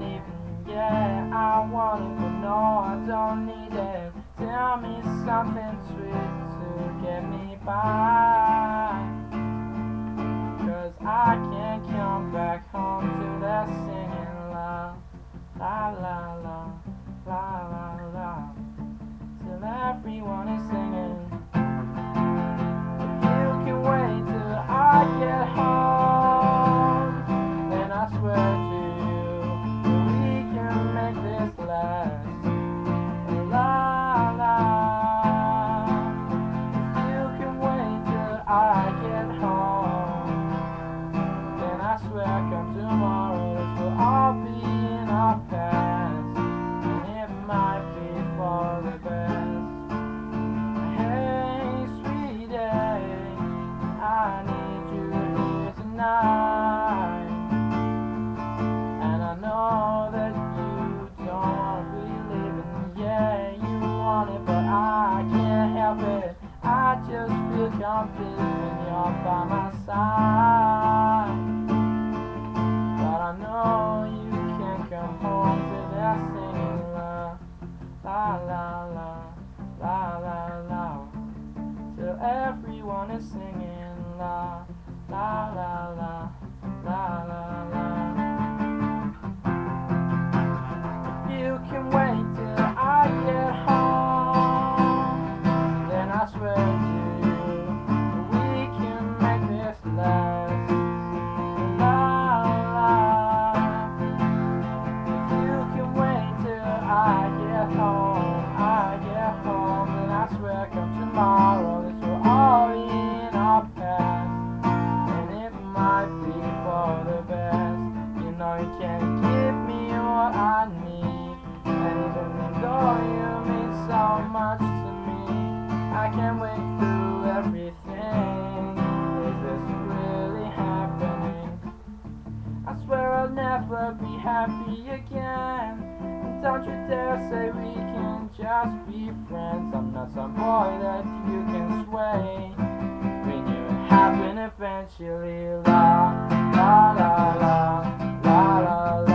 believing, yeah, I want it, but no, I don't need it. Tell me something sweet to get me by, 'cause I can't come back home to that singing la, la, la, la, la, la, la, till everyone is singing. If you can wait till I get home, then I swear to you that we can make this last. La la. If you can wait till I get home, then I swear come tomorrow this will all be in our past, and it might be for the best. Hey sweetie, I need you here tonight, and I know that you don't want to be leaving. Yeah, you want it, but I can't help it. I just feel complete when you're by my side. But I know you can't come home to that singing la, la, la, la, la, la, la, till everyone is singing la, la, la, la, la, la, la. If you can wait till I get home, then I swear to you we can make this last. La, la. If you can wait till I get home, then I swear come tomorrow this will all be in our past, and it might be for the best. You know you can't give me what I need, and even though you mean so much to me, I can't wait through everything. Is this really happening? I swear I'll never be happy again. And don't you dare say we can just be friends. I'm not some boy that you can sway. We knew it happened eventually. La la la la la la la.